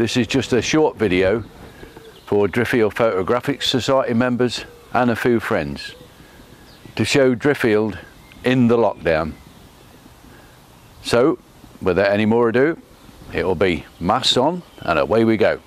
This is just a short video for Driffield Photographic Society members and a few friends to show Driffield in the lockdown. So, without any more ado, it'll be masks on and away we go.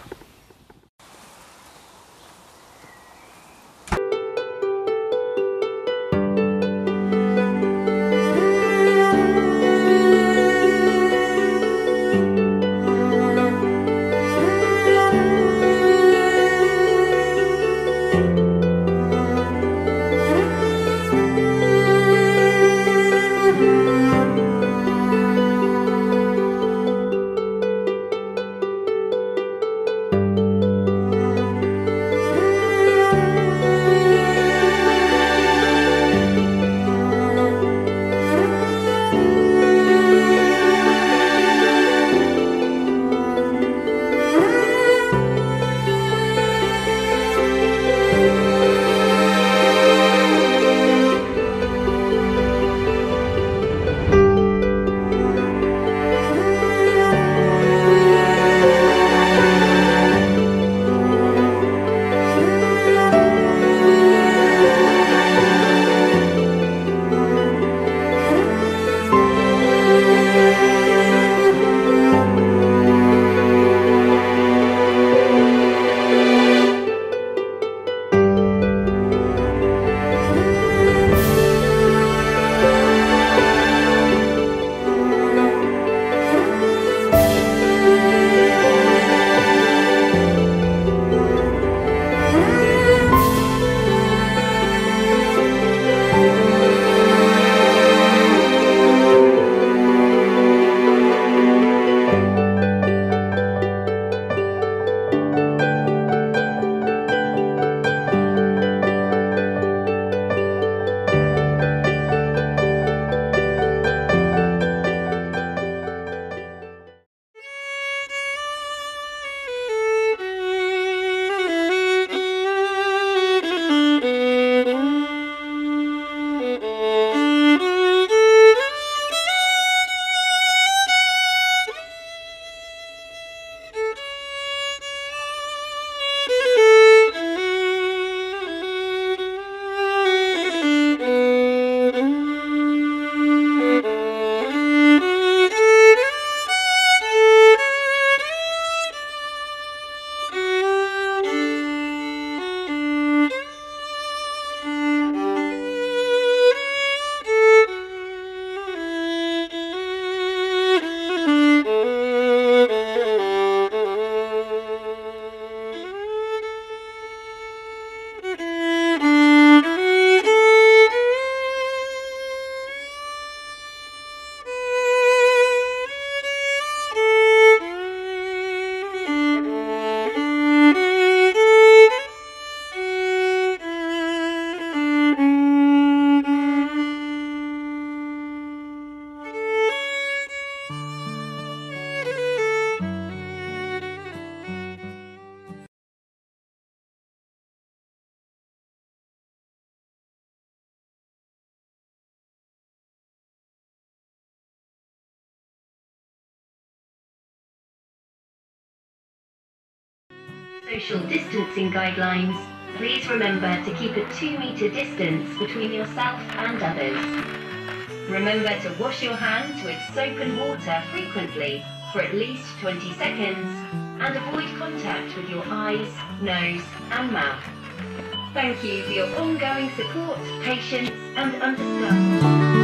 Social distancing guidelines. Please remember to keep a 2-meter distance between yourself and others. Remember to wash your hands with soap and water frequently for at least 20 seconds and avoid contact with your eyes, nose and mouth. Thank you for your ongoing support, patience and understanding.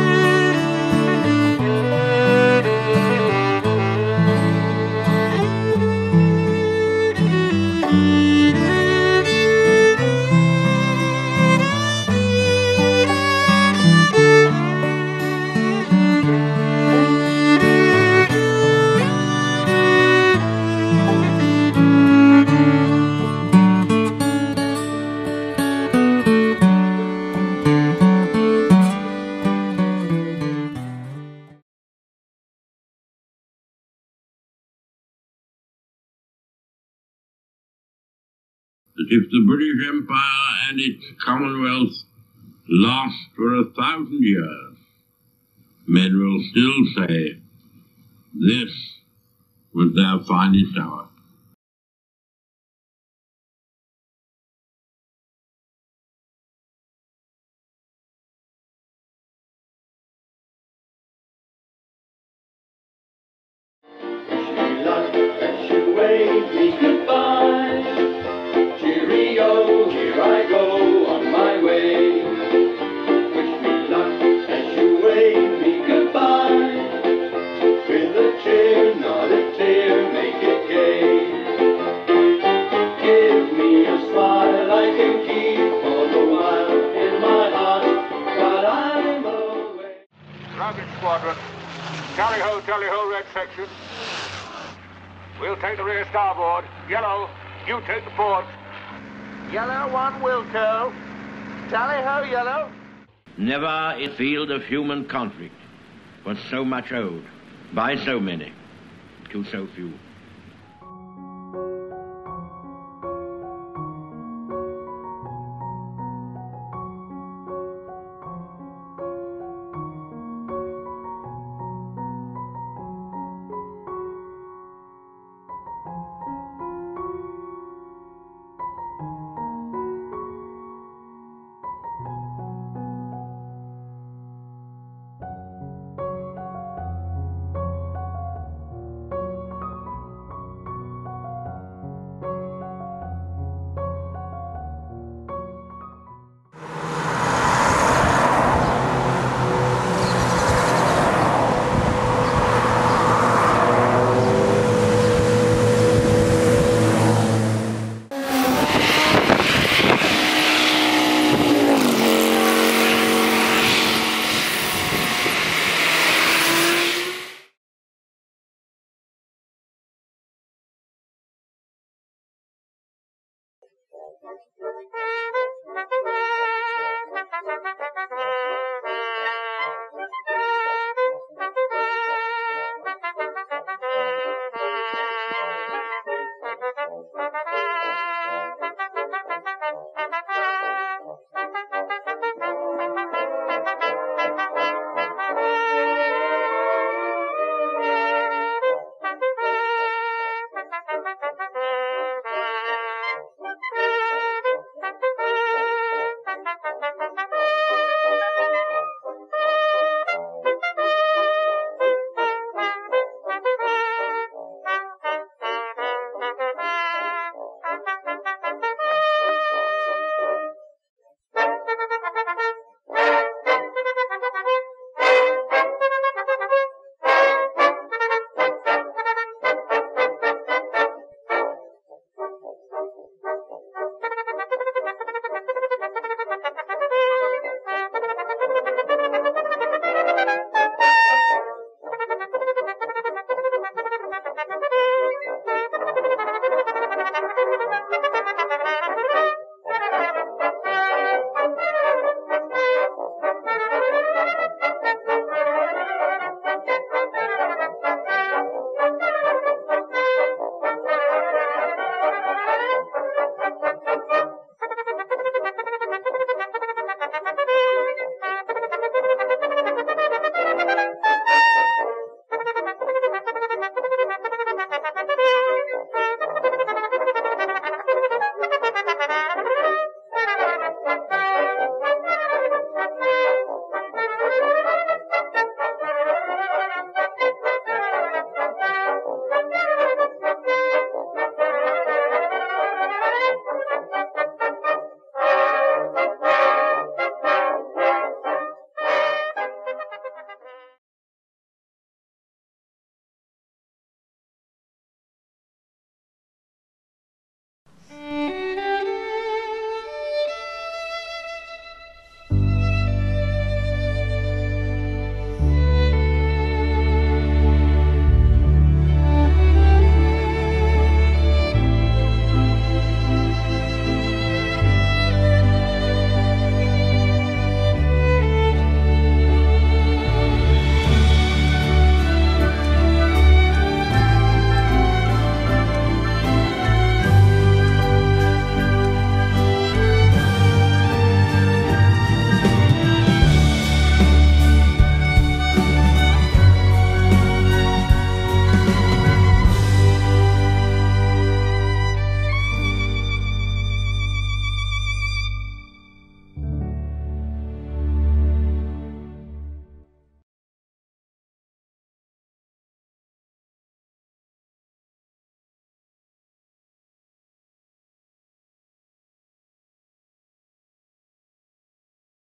That if the British Empire and its Commonwealth last for 1,000 years, men will still say this was their finest hour. squadron. Tally ho, red section. We'll take the rear starboard. Yellow, you take the port. Yellow, one Wilco. Tally ho, yellow. Never a field of human conflict was so much owed by so many to so few.